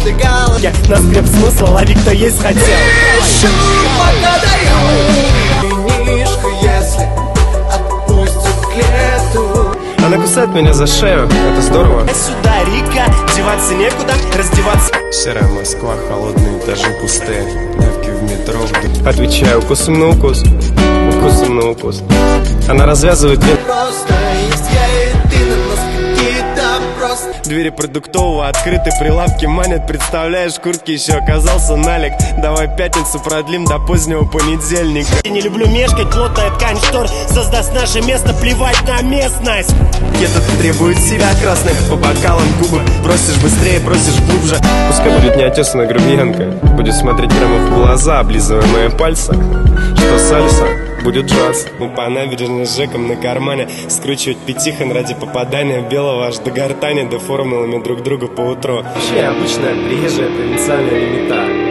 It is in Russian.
ты галочки. На скреп смысла лови, кто есть хотел. Винишко, если отпустит к лету. Она кусает меня за шею, это здорово. Сюда река, деваться некуда, раздеваться. Серая Москва, холодные этажи пустые, давки в метро. Отвечаю укусом на укус, укусом на укус. Она развязывает две. Просто есть я и ты, на нас какие-то просто. Двери продуктового открыты, прилавки манят. Представляешь, куртки еще оказался налик. Давай пятницу продлим до позднего понедельника. Я не люблю мешкать, плотная ткань штор создаст наше место, плевать на местность. Этот требует себя красных по бокалам губы. Просишь быстрее, просишь глубже. Пускай будет неотесанная грубиянка, будет смотреть прямо в глаза, облизывая мои пальцы. Что сальса, будет джаз. Мы по набережной с Жеком на кармане скручивать пятихон ради попадания белого аж до гортани, да формулами друг друга по утру. Вообще обычная приезжая провинциальная лимита.